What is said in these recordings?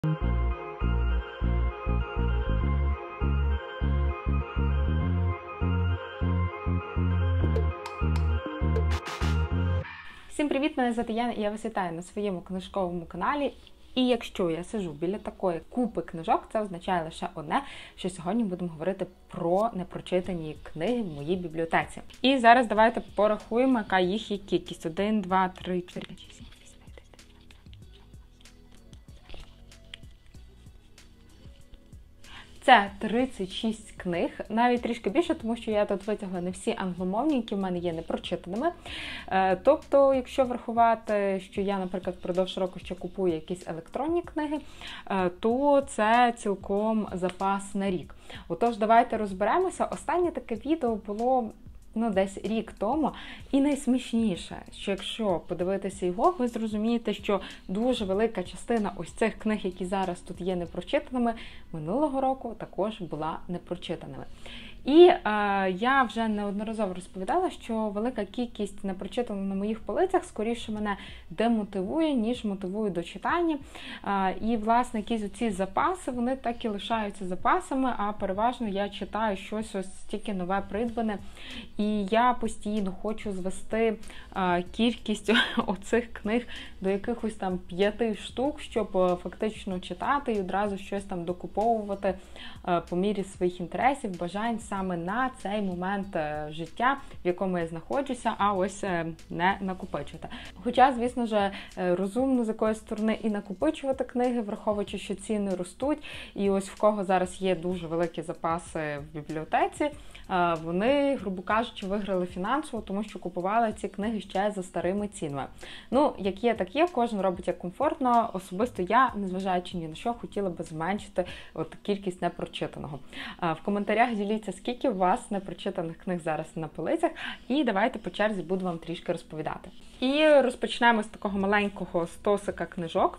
Всім привіт! Мене звати Яна і я вас вітаю на своєму книжковому каналі. І якщо я сиджу біля такої купи книжок, це означає лише одне, що сьогодні будемо говорити про непрочитані книги в моїй бібліотеці. І зараз давайте порахуємо, яка їх є кількість. 1, 2, 3, 4, 5, 6, 7, 8, 9, 10. Це 36 книг, навіть трішки більше, тому що я тут витягла не всі англомовні, які в мене є непрочитаними. Тобто, якщо врахувати, що я, наприклад, впродовж року ще купую якісь електронні книги, то це цілком запас на рік. Отож, давайте розберемося. Останнє таке відео було десь рік тому. І найсмішніше, що якщо подивитися його, ви зрозумієте, що дуже велика частина ось цих книг, які зараз тут є непрочитаними, минулого року також була непрочитаними. І я вже неодноразово розповідала, що велика кількість непрочитаних на моїх полицях скоріше мене демотивує, ніж мотивує до читання. І, власне, якісь оці запаси, вони так і лишаються запасами, а переважно я читаю щось ось тільки нове придбане. І я постійно хочу звести кількість оцих книг до якихось там 5 штук, щоб фактично читати і одразу щось там докуповувати по мірі своїх інтересів, бажань, саме на цей момент життя, в якому я знаходжуся, а ось не накопичувати. Хоча, звісно ж, розумно з якоїсь сторони і накопичувати книги, враховуючи, що ціни ростуть, і ось в кого зараз є дуже великі запаси в бібліотеці, вони, грубо кажучи, виграли фінансово, тому що купували ці книги ще за старими цінами. Ну, як є, так є, кожен робить як комфортно. Особисто я, незважаючи ні на що, хотіла би зменшити кількість непрочитаного. В коментарях діліться, скільки у вас непрочитаних книг зараз на полицях, і давайте по черзі буду вам трішки розповідати. І розпочнемо з такого маленького стосика книжок,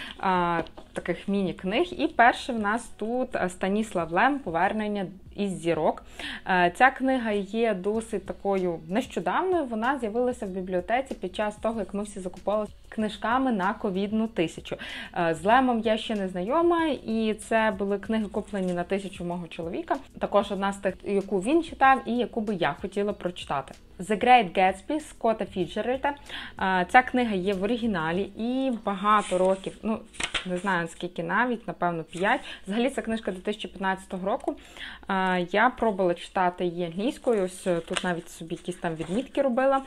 таких міні-книг. І перший в нас тут Станіслав Лем «Повернення із зірок». Ця книга є досить такою нещодавною, вона з'явилася в бібліотеці під час того, як ми всі закупали книжками на ковідну 1000. З Лемом я ще не знайома, і це були книги, куплені на 1000 мого чоловіка. Також одна з тих, яку він читав і яку би я хотіла прочитати. The Great Gatsby Скотта Фіцджеральда. Ця книга є в оригіналі і багато років, не знаю скільки навіть, напевно 5. Взагалі це книжка 2015 року. Я пробувала читати її англійською, ось тут навіть собі якісь там відмітки робила.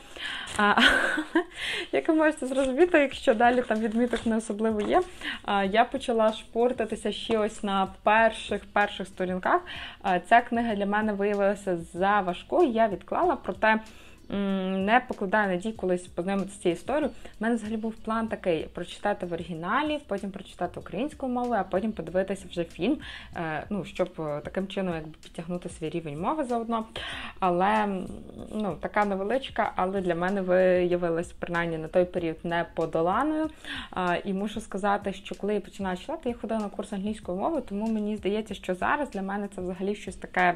Як ви можете зрозуміти, якщо далі там відміток не особливо є, я почала шпортатися ще ось на перших сторінках. Ця книга для мене виявилася заважкою, я відклала, проте не покладаю надій колись познайомитися з цією історією. У мене взагалі був план такий: прочитати в оригіналі, потім прочитати українською мовою, а потім подивитися вже фільм, щоб таким чином підтягнути свій рівень мови заодно. Але, така невеличка, але для мене виявилась, принаймні, на той період неподоланою. І мушу сказати, що коли я починала читати, я ходила на курс англійської мови, тому мені здається, що зараз для мене це взагалі щось таке...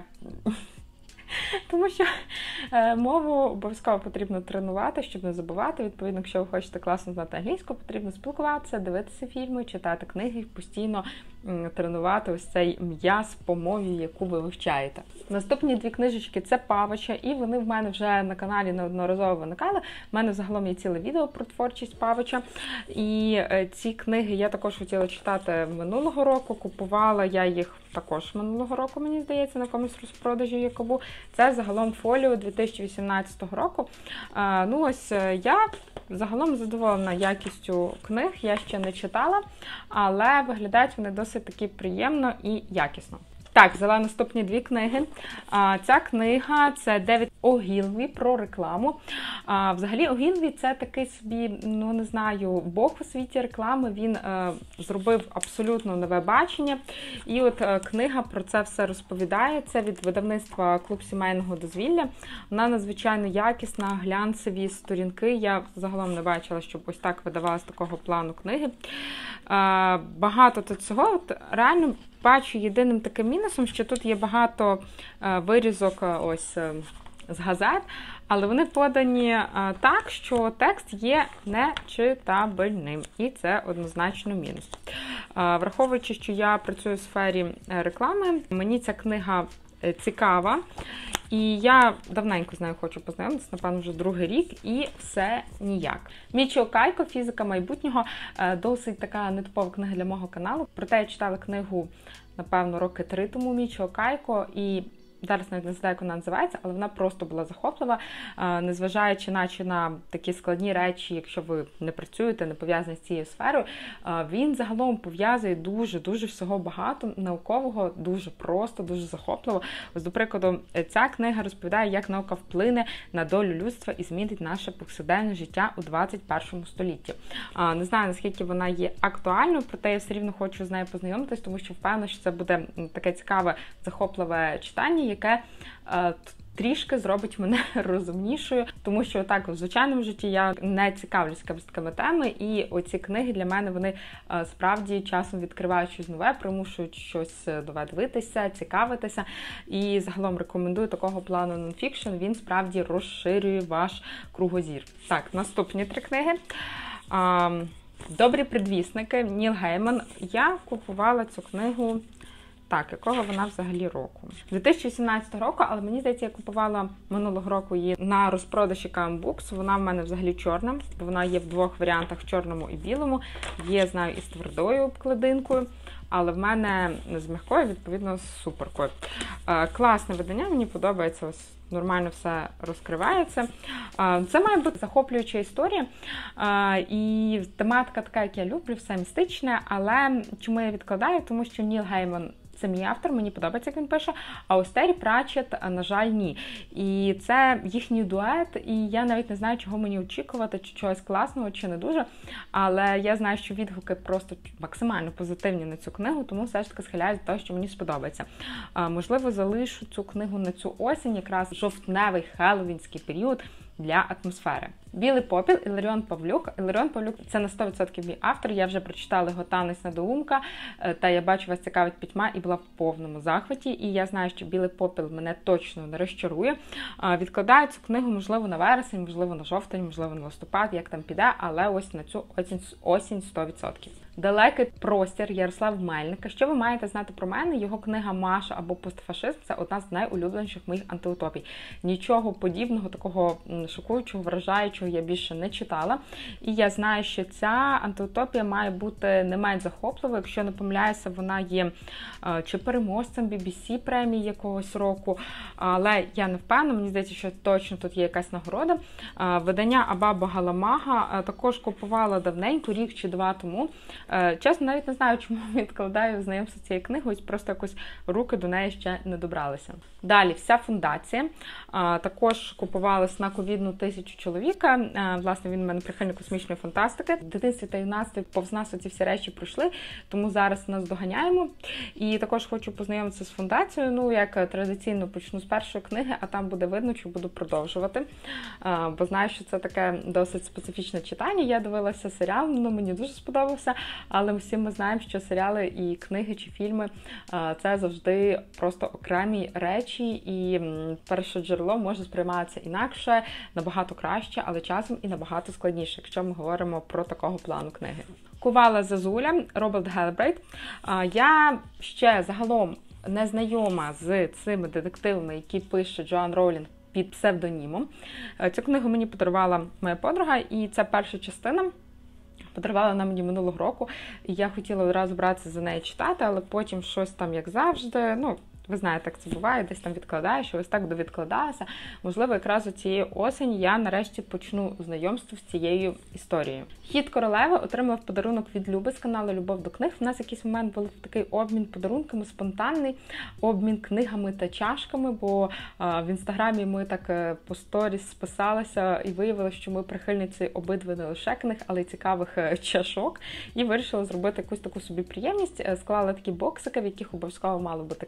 Тому що мову обов'язково потрібно тренувати, щоб не забувати. Відповідно, якщо ви хочете класно знати англійську, потрібно спілкуватися, дивитися фільми, читати книги, постійно тренувати ось цей м'яз по мові, яку ви вивчаєте. Наступні 2 книжечки – це Павича, і вони в мене вже на каналі неодноразово виникали. У мене загалом є ціле відео про творчість Павича. І ці книги я також хотіла читати минулого року, купувала я їх також минулого року, мені здається, на якомусь розпродажі Якобу. Це загалом фоліо 2018 року. Я загалом задоволена якістю книг, я ще не читала, але виглядають вони досить таки приємно і якісно. Так, взяла наступні 2 книги. Ця книга – це Девід Огілві про рекламу. Взагалі, Огілві – це такий собі, бог у світі реклами. Він зробив абсолютно нове бачення. І от книга про це все розповідає. Це від видавництва «Клуб сімейного дозвілля». Вона надзвичайно якісна, глянцеві сторінки. Я загалом не бачила, щоб ось так видавалась такого плану книги. Багато тут цього. Реально, бачу єдиним таким мінусом, що тут є багато вирізок з газет, але вони подані так, що текст є нечитабельним. І це однозначно мінус. Враховуючи, що я працюю в сфері реклами, мені ця книга цікава. І я давненько з нею хочу познайомитися, напевно, вже другий рік, і все ніяк. Мічіо Кайко «Фізика майбутнього» досить така нетипова книга для мого каналу. Проте я читала книгу, напевно, роки 3 тому Мічіо Кайко, і зараз навіть не знаю, як вона називається, але вона просто була захоплива, незважаючи наче на такі складні речі, якщо ви не працюєте, не пов'язані з цією сферою, він загалом пов'язує дуже всього багато наукового, дуже просто, дуже захопливо. Ось, до прикладу, ця книга розповідає, як наука вплине на долю людства і змінить наше повсякденне життя у 21 столітті. Не знаю, наскільки вона є актуальною, проте я все рівно хочу з нею познайомитись, тому що впевнена, що це буде таке цікаве, захопливе читання, яке трішки зробить мене розумнішою, тому що так, в звичайному житті я не цікавлюсь такими темами, і оці книги для мене, вони справді часом відкривають щось нове, примушують щось нове дивитися, цікавитися, і загалом рекомендую такого плану нонфікшн, він справді розширює ваш кругозір. Так, наступні 3 книги. «Добрі предвісники», Ніл Гейман. Я купувала цю книгу, так, якого вона взагалі року? 2018 року, але мені здається, я купувала минулого року її на розпродажі KM Books. Вона в мене взагалі чорна, вона є в 2 варіантах, в чорному і білому. Є, знаю, із твердою обкладинкою, але в мене з м'якою, відповідно, з суперкою. Класне видання, мені подобається, ось нормально все розкривається. Це має бути захоплююча історія, і тематика така, як я люблю, все містичне, але чому я відкладаю? Тому що Ніл Гейман – це мій автор, мені подобається, як він пише, а ось Террі Пратчетт, на жаль, ні. І це їхній дует, і я навіть не знаю, чого мені очікувати, чи чогось класного, чи не дуже, але я знаю, що відгуки просто максимально позитивні на цю книгу, тому все ж таки схиляюсь до того, що мені сподобається. Можливо, залишу цю книгу на цю осінь, якраз жовтневий хеллоуінський період, для атмосфери. «Білий попіл», Іларіон Павлюк. Іларіон Павлюк – це на 100% мій автор. Я вже прочитала його «Танець недоумка», та я бачу, вас цікавить пітьма, і була в повному захваті. І я знаю, що «Білий попіл» мене точно не розчарує. Відкладаю цю книгу, можливо, на вересень, можливо, на жовтень, можливо, на листопад, як там піде, але ось на цю осінь 100%. «Далекий простір» Ярослав Мельника. Що ви маєте знати про мене? Його книга «Маша» або «Постфашизм» – це одна з найулюбленіших моїх антиутопій. Нічого подібного, такого шокуючого, вражаючого я більше не читала. І я знаю, що ця антиутопія має бути не менш захопливою. Якщо не помиляюся, вона є чи переможцем BBC премії якогось року, але я не впевнена, мені здається, що точно тут є якась нагорода. Видання Абаба Галамага також купувала давненько, рік чи 2 тому. Чесно, навіть не знаю, чому відкладаю знайомство з цією книгою, просто якось руки до неї ще не добралися. Далі, «Вся фундація». Також купувала «Знаковідну 1000 чоловіка». Власне, він у мене прихильник космічної фантастики. В дитинстві та юнацтві повз нас оці всі речі пройшли, тому зараз нас доганяємо. І також хочу познайомитися з фундацією. Ну, як традиційно, почну з першої книги, а там буде видно, чи буду продовжувати. Бо знаю, що це таке досить специфічне читання. Я дивилася серіал, мені дуже сподобався, але всі ми знаємо, що серіали і книги чи фільми – це завжди просто окремі речі, і перше джерело може сприйматися інакше, набагато краще, але часом і набагато складніше, якщо ми говоримо про такого плану книги. «Кувала Зазуля» Роберт Гелбрейт. Я ще загалом не знайома з цими детективами, які пише Джоан Роулінг під псевдонімом. Цю книгу мені подарувала моя подруга, і це перша частина. Подарувала вона мені минулого року, і я хотіла одразу братися за неї читати, але потім щось там, як завжди, ви знаєте, як це буває, десь там відкладаєш, ось так довідкладалася. Можливо, якраз у цієї осені я нарешті почну знайомство з цією історією. «Хід королеви» отримав подарунок від Люби з каналу «Любов до книг». У нас якийсь момент був такий обмін подарунками, спонтанний обмін книгами та чашками, бо в інстаграмі ми так по сторіс списалися і виявили, що ми прихильниці обидві не лише книг, але й цікавих чашок. І вирішили зробити якусь таку собі приємність. Склали такі боксики, в яких обов'язково мала бути книга,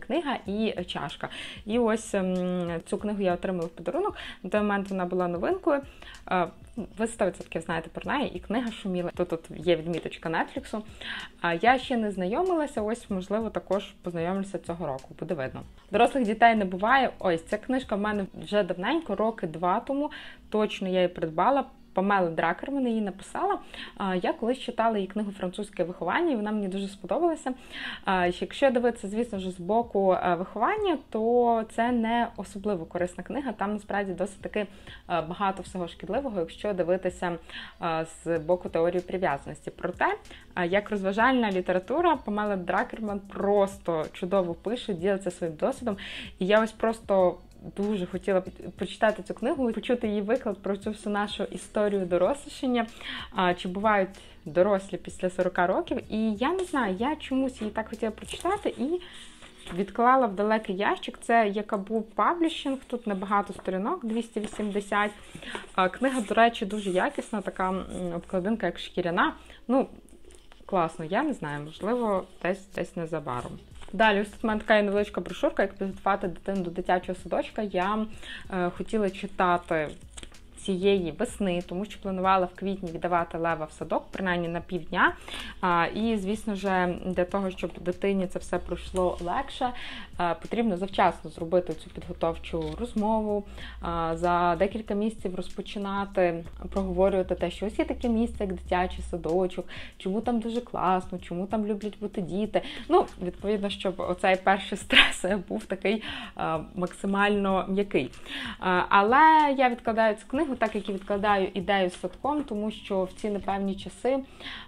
і чашка. І ось цю книгу я отримала в подарунок. На той момент вона була новинкою. Ви 100% знаєте про неї, і книга шуміла. Тут є відміточка Нетфліксу. Я ще не знайомилася, ось, можливо, також познайомлюся цього року, буде видно. Дорослих дітей не буває. Ось, ця книжка в мене вже давненько, роки 2 тому, точно я її придбала. Памела Дракерман її написала. Я колись читала її книгу «Французьке виховання», і вона мені дуже сподобалася. Якщо дивитися, звісно ж, з боку виховання, то це не особливо корисна книга. Там, насправді, досить таки багато всього шкідливого, якщо дивитися з боку теорії прив'язаності. Проте, як розважальна література, Памела Дракерман просто чудово пише, ділиться своїм досвідом. І я ось просто дуже хотіла прочитати цю книгу і почути її виклад про цю всю нашу історію дорослішання, чи бувають дорослі після 40 років. І я не знаю, я чомусь її так хотіла прочитати і відклала в далекий ящик. Це Якабу Паблішинг, тут небагато сторінок, 280. Книга, до речі, дуже якісна, така обкладинка як шкіряна. Ну, класно, я не знаю, можливо, десь незабаром. Далі, ось тут в мене така невеличка брошурка, як підготувати дитину до дитячого садочка. Я хотіла читати цієї весни, тому що планувала в квітні віддавати Лева в садок, принаймні на півдня. І, звісно ж, для того, щоб дитині це все пройшло легше, потрібно завчасно зробити цю підготовчу розмову, за декілька місяців розпочинати, проговорювати те, що ось є таке місце, як дитячий садочок, чому там дуже класно, чому там люблять бути діти. Ну, відповідно, щоб оцей перший стрес був такий максимально м'який. Але я відкладаю цю книгу, так як і відкладаю ідею з садком, тому що в ці непевні часи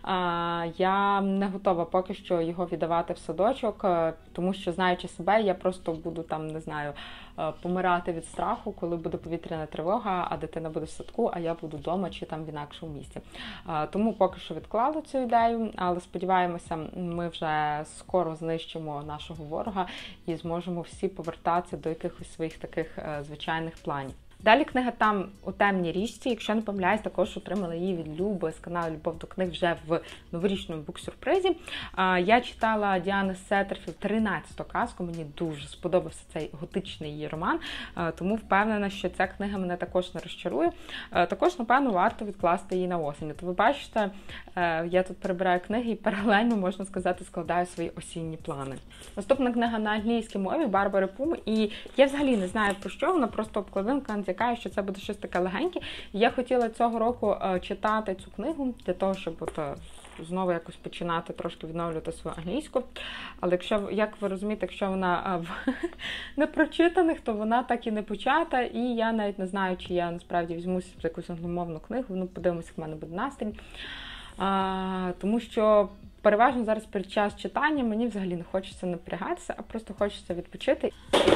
я не готова поки що його віддавати в садочок, тому що, знаючи себе, я просто буду там, не знаю, помирати від страху, коли буде повітряна тривога, а дитина буде в садку, а я буду вдома чи там в інакшому місці. Тому поки що відклала цю ідею, але сподіваємося, ми вже скоро знищимо нашого ворога і зможемо всі повертатися до якихось своїх таких звичайних планів. Далі книга «Там у темній річці», якщо не помиляюсь, також отримала її від Люби з каналу «Любов до книг» вже в новорічному буксюрпризі. Я читала Діани Сеттерфілд 13-ту казку, мені дуже сподобався цей готичний її роман, тому впевнена, що ця книга мене також не розчарує. Також, напевно, варто відкласти її на осінь. То ви бачите, я тут перебираю книги і паралельно, можна сказати, складаю свої осінні плани. Наступна книга на англійській мові Барбари Пум, і я взагалі не знаю про що, вона просто обкладинка натякає, що це буде щось таке легеньке. Я хотіла цього року читати цю книгу для того, щоб знову якось починати трошки відновлювати свою англійську. Але якщо, як ви розумієте, якщо вона в непрочитаних, то вона так і не почата. І я навіть не знаю, чи я насправді візьмуся за якусь англомовну книгу. Ну, подивимося, як в мене буде настрій. Тому що переважно зараз під час читання мені взагалі не хочеться напрягатися, а просто хочеться відпочити.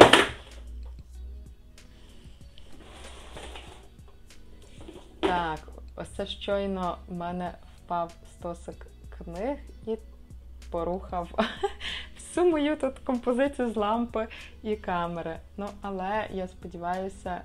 Так, ось це щойно в мене впав стосик книг і порухав всю мою тут композицію з лампи і камери. Ну, але я сподіваюся...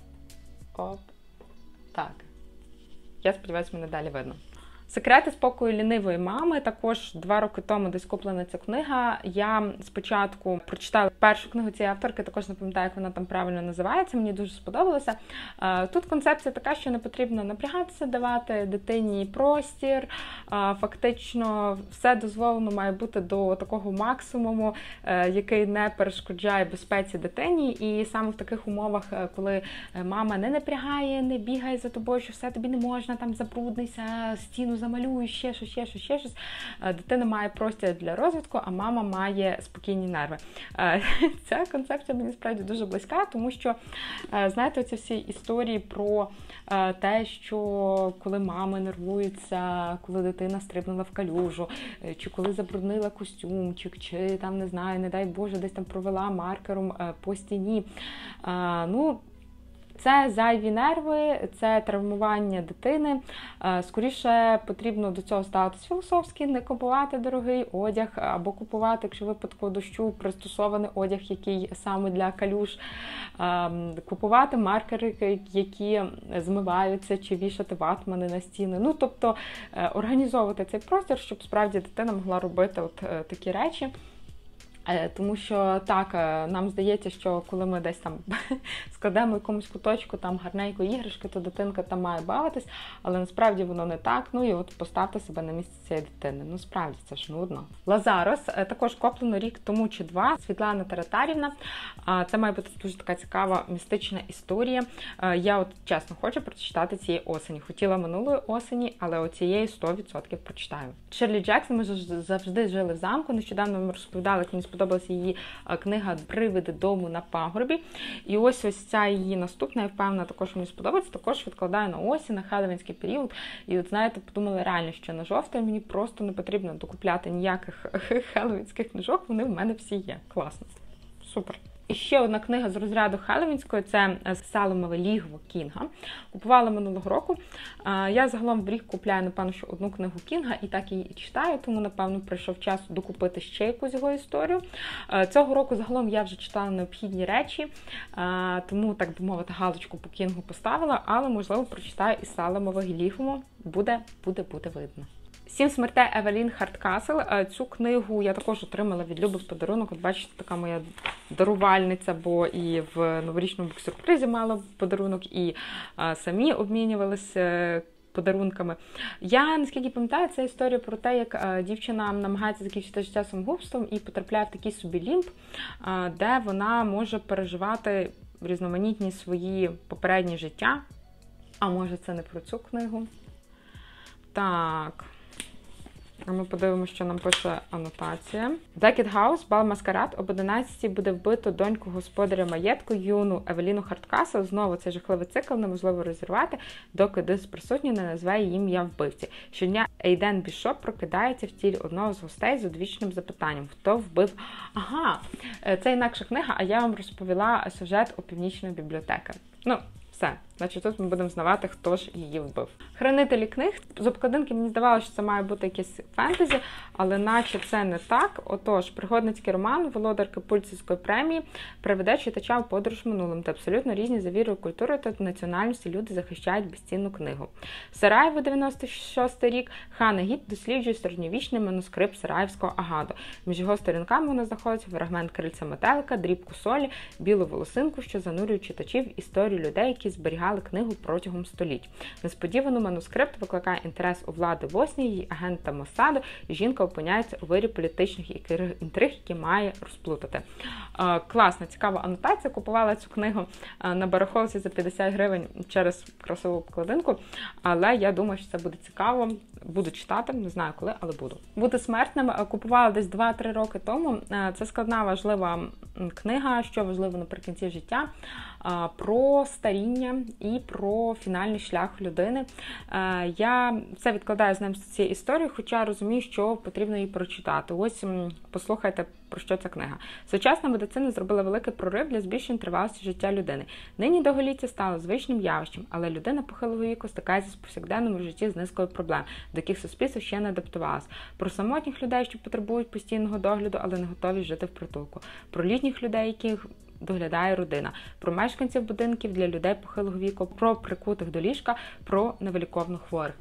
Так. Я сподіваюся, мене далі видно. «Секрети спокою лінивої мами». Також 2 роки тому десь куплена ця книга. Я спочатку прочитала першу книгу цієї авторки, також не пам'ятаю, як вона там правильно називається, мені дуже сподобалося. Тут концепція така, що не потрібно напрягатися, давати дитині простір. Фактично все дозволено має бути до такого максимуму, який не перешкоджає безпеці дитині. І саме в таких умовах, коли мама не напрягає, не бігає за тобою, що все тобі не можна, там забруднися, стіну замалюю, ще щось. Дитина має простір для розвитку, а мама має спокійні нерви. Ця концепція мені справді дуже близька, тому що, знаєте, ці всі історії про те, що коли мами нервуються, коли дитина стрибнула в калюжу, чи коли забруднила костюмчик, чи там, не знаю, не дай Боже, десь там провела маркером по стіні. Це зайві нерви, це травмування дитини. Скоріше потрібно до цього ставитись філософськи, не купувати дорогий одяг, або купувати, якщо випадку дощу, пристосований одяг, який саме для калюж. Купувати маркери, які змиваються, чи вішати ватмани на стіни. Ну, тобто, організовувати цей простір, щоб справді дитина могла робити такі речі. Тому що так, нам здається, що коли ми десь там складемо якомусь куточку там гарненько іграшки, то дитинка там має бавитись, але насправді воно не так. Ну і от поставте себе на місце цієї дитини. Ну справді це ж нудно. Лазарос також куплено рік тому чи два. Світлана Таратарівна. Це має бути дуже така цікава містична історія. Я от чесно хочу прочитати цієї осені. Хотіла минулої осені, але оцієї 100% прочитаю. Шерлі Джексон, ми завжди жили в замку. Нещодавно ми розповідали, як мені сподобалася її книга «Привиди дому на пагорбі». І ось ця її наступна, я впевнена, також мені сподобається. Також відкладаю на осінь, на хеллоуінський період. І от, знаєте, подумала реально, що на жовтень мені просто не потрібно докупляти ніяких хеллоуінських книжок, вони в мене всі є. Класно. Супер. І ще одна книга з розряду хеллоуінської – це «Салемове лігво» Кінга. Купувала минулого року. Я загалом в рік купляю, напевно, що одну книгу Кінга і так її і читаю, тому, напевно, прийшов час докупити ще якусь його історію. Цього року загалом я вже читала необхідні речі, тому, так би мовити, галочку по Кінгу поставила, але, можливо, прочитаю і «Салемове лігво». Буде видно. «Сім смертей» Евелін Хардкасл. Цю книгу я також отримала від Люби в подарунок. От бачите, така моя дарувальниця, бо і в новорічному буксюрпризі мала подарунок, і самі обмінювалися подарунками. Я, наскільки пам'ятаю, це історія про те, як дівчина намагається закінчити життя самогубством і потрапляє в такий собі лімб, де вона може переживати різноманітні свої попередні життя. А може це не про цю книгу? Так... А ми подивимося, що нам пише анотація. Бекет Хаус, бал маскарад. Об 11-й буде вбито доньку господаря маєтку, юну Евеліну Хардкасл. Знову цей жахливий цикл неможливо розірвати, доки десь присутній не назве її ім'я вбивці. Щодня Ейден Бішоп прокидається в тілі одного з гостей з одвічним запитанням. Хто вбив? Ага, це інакша книга, а я вам розповіла сюжет у Північної бібліотеки. Ну, все. Значить, тут ми будемо знавати, хто ж її вбив. Хранителі книг. З обкладинки мені здавалося, що це має бути якесь фентезі, але наче це не так. Отож, пригодницький роман володарки Пульцерської премії приведе читача в подорож минулим, де абсолютно різні за вірою, культурою та національністю люди захищають безцінну книгу. Сараєво, 96-й рік. Ханна Гіт досліджує середньовічний манускрипт Сараївського Агаду. Між його сторінками вона знаходиться фрагмент крильця метелика, дрібку солі, білу волосинку, що занурює читачів в історію людей, які зберігали книгу протягом століть. Несподівано манускрипт викликає інтерес у влади Боснії, агента Моссаду, і жінка опиняється у вирі політичних інтриг, які має розплутати. Класна, цікава анотація. Купувала цю книгу на барахолці за 50 гривень через красиву обкладинку, але я думаю, що це буде цікаво. Буду читати, не знаю коли, але буду. «Бути смертним» купувала десь 2-3 роки тому. Це складна, важлива книга, що важливо наприкінці життя, про старіння і про фінальний шлях людини. Я все відкладаю з ним з цієї історії, хоча розумію, що потрібно її прочитати. Ось послухайте, про що ця книга. Сучасна медицина зробила великий прорив для збільшення тривалості життя людини. Нині довголіття стало звичним явищем, але людина похилого віку стикається з повсякденному житті з низкою проблем, до яких суспільство ще не адаптувалося. Про самотніх людей, що потребують постійного догляду, але не готові жити в притулку. Про літніх людей, яких доглядає родина, про мешканців будинків для людей похилого віку, про прикутих до ліжка, про невиліковно хворих.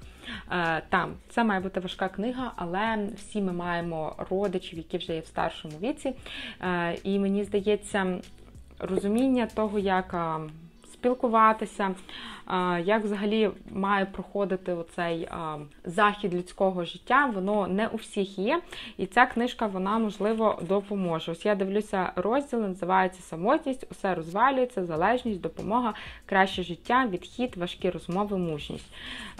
Це має бути важка книга, але всі ми маємо родичів, які вже є в старшому віці. І мені здається, розуміння того, як спілкуватися, як взагалі має проходити оцей захід людського життя, воно не у всіх є. І ця книжка, вона, можливо, допоможе. Ось я дивлюся розділ, називається «Самотність», «Усе розвалюється», «Залежність», «Допомога», «Краще життя», «Відхід», «Важкі розмови», «Мужність».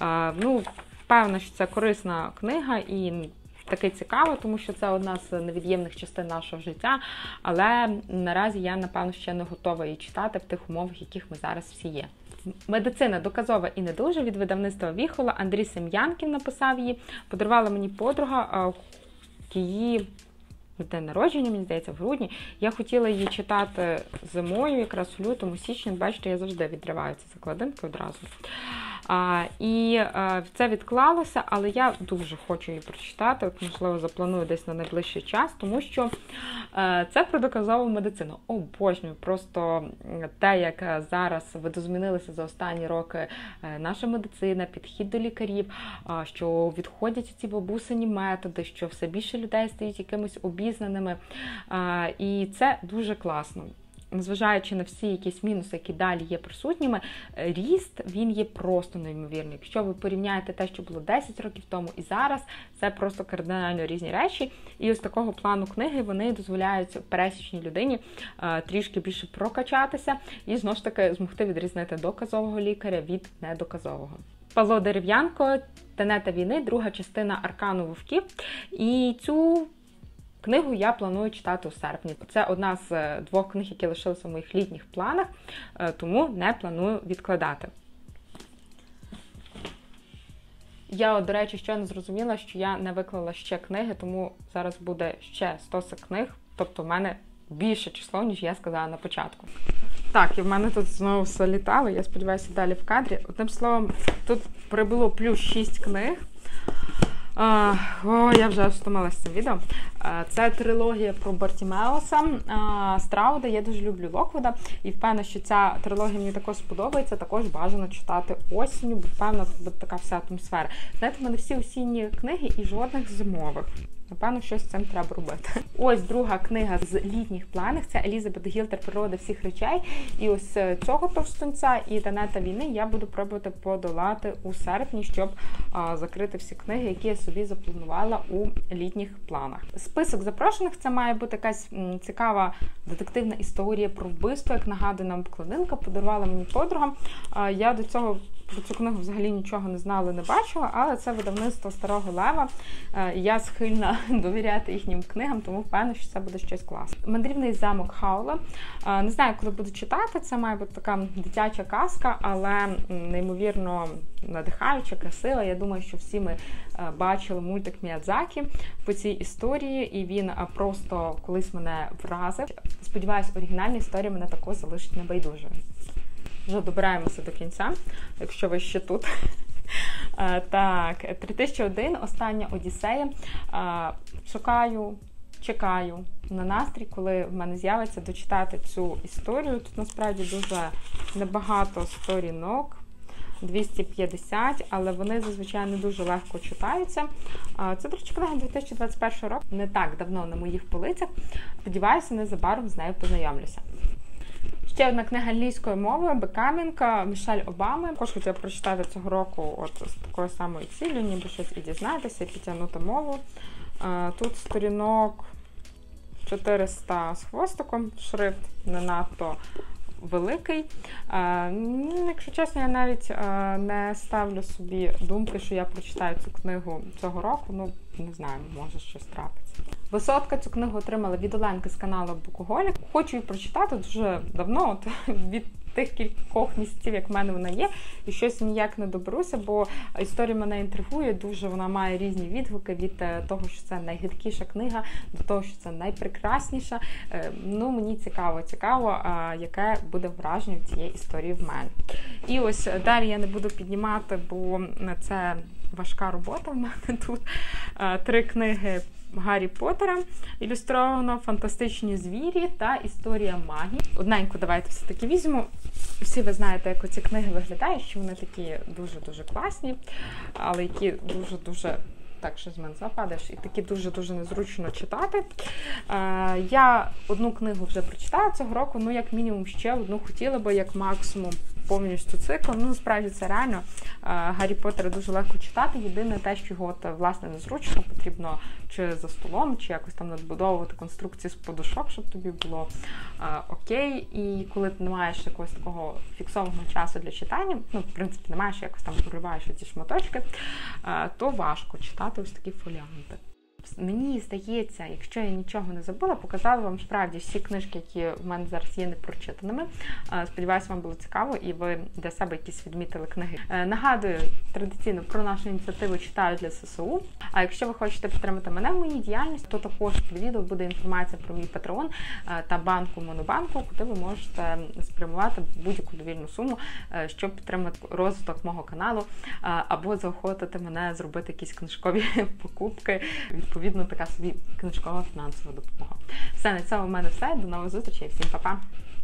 Певно, що це корисна книга і таки цікаво, тому що це одна з невід'ємних частин нашого життя, але наразі я, напевно, ще не готова її читати в тих умовах, в яких ми зараз всі є. «Медицина доказова і не дуже» від видавництва Віхола. Андрій Сем'янкін написав її. Подарувала мені подруга її день народження, мені здається, в грудні. Я хотіла її читати зимою, якраз в лютому, січні. Бачите, я завжди відриваю ці закладинки одразу. І це відклалося, але я дуже хочу її прочитати, от, можливо, запланую десь на найближчий час, тому що це про доказову медицину. Обожнюю просто те, як зараз видозмінилися за останні роки наша медицина, підхід до лікарів, що відходять ці бабусині методи, що все більше людей стають якимись обізнаними. І це дуже класно. Незважаючи на всі якісь мінуси, які далі є присутніми, ріст, він є просто неймовірний. Якщо ви порівняєте те, що було 10 років тому і зараз, це просто кардинально різні речі. І ось такого плану книги, вони дозволяють пересічній людині трішки більше прокачатися і, знову ж таки, змогти відрізнити доказового лікаря від недоказового. Павло Дерев'янко «Тенета війни», друга частина «Аркану вовків». І цю книгу я планую читати у серпні. Це одна з 2 книг, які лишилися в моїх літніх планах, тому не планую відкладати. Я, до речі, щойно зрозуміла, що я не виклала ще книги, тому зараз буде ще 100 книг, тобто в мене більше число, ніж я сказала на початку. Так, і в мене тут знову все літало, я сподіваюся, далі в кадрі. Одним словом, тут прибуло плюс 6 книг. Я вже втомилася з цим відео. Це трилогія про Бартімеуса Страуда. Я дуже люблю Локвуда і впевнена, що ця трилогія мені також сподобається. Також бажано читати осінню, бо впевнена, тут буде така вся атмосфера. Знаєте, в мене всі осінні книги і жодних зимових. Напевно, щось з цим треба робити. Ось друга книга з літніх планів. Це Елізабет Гілтер «Природа всіх речей». І ось цього товстунця і «Тенета війни» я буду пробувати подолати у серпні, щоб закрити всі книги, які я собі запланувала у літніх планах. Список запрошених – це має бути якась цікава детективна історія про вбивство, як нагадує нам обкладинка, подарувала мені подруга. Я до цього про цю книгу взагалі нічого не знала, не бачила, але це видавництво Старого Лева. Я схильна довіряти їхнім книгам, тому впевнена, що це буде щось класне. «Мандрівний замок Хаула». Не знаю, коли буду читати, це має бути така дитяча казка, але неймовірно надихаюча, красива. Я думаю, що всі ми бачили мультик Міядзакі по цій історії, і він просто колись мене вразив. Сподіваюсь, оригінальна історія мене також залишить небайдужою. Вже добираємося до кінця, якщо ви ще тут. Так, 3001, остання Одіссея. Шукаю, чекаю на настрій, коли в мене з'явиться дочитати цю історію. Тут насправді дуже небагато сторінок, 250, але вони зазвичай не дуже легко читаються. Це, до речі, книга 2021 року, не так давно на моїх полицях. Сподіваюся, незабаром з нею познайомлюся. Ще одна книга англійською мовою «Becoming» Мішель Обами. Також хотіла прочитати цього року от з такою самою ціллю, ніби щось і дізнатися, і підтягнути мову. Тут сторінок 400 з хвостиком, шрифт не надто великий. Якщо чесно, я навіть не ставлю собі думки, що я прочитаю цю книгу цього року. Ну, не знаю, може щось трапиться. Висотка цю книгу отримала від Оленки з каналу Букоголік. Хочу її прочитати дуже давно, от від тих кількох місяців, як в мене вона є, і щось ніяк не доберуся, бо історія мене інтригує дуже, вона має різні відгуки від того, що це найгидкіша книга, до того, що це найпрекрасніша. Ну, мені цікаво, яке буде враження від цієї історії в мене. І ось далі я не буду піднімати, бо це важка робота в мене тут. 3 книги Гаррі Поттера, ілюстровано «Фантастичні звірі» та «Історія магії». Одненьку давайте все-таки візьмемо. Всі ви знаєте, як оці книги виглядають, що вони такі дуже-дуже класні, але які дуже-дуже... Так, що з мене западеш, і такі дуже-дуже незручно читати. Я одну книгу вже прочитала цього року, ну, як мінімум, ще одну хотіла би, як максимум, повністю цикл. Ну, насправді, це реально. Гаррі Поттера дуже легко читати. Єдине те, що його, власне, незручно, потрібно чи за столом, чи якось там надбудовувати конструкції з подушок, щоб тобі було окей. І коли ти не маєш якогось такого фіксованого часу для читання, ну, в принципі, не маєш, якось там прориваєш ці шматочки, то важко читати ось такі фоліанти. Мені здається, якщо я нічого не забула, показала вам справді всі книжки, які в мене зараз є непрочитаними. Сподіваюся, вам було цікаво і ви для себе якісь відмітили книги. Нагадую, традиційно про нашу ініціативу «Читаю для ССУ». А якщо ви хочете підтримати мене в моїй діяльності, то також під відео буде інформація про мій Patreon та банку Монобанку, куди ви можете спрямувати будь-яку довільну суму, щоб підтримати розвиток мого каналу або заохотити мене зробити якісь книжкові покупки. Відповідно, така собі книжкова фінансова допомога. Все, на цьому в мене все. До нових зустрічей. Всім па-па!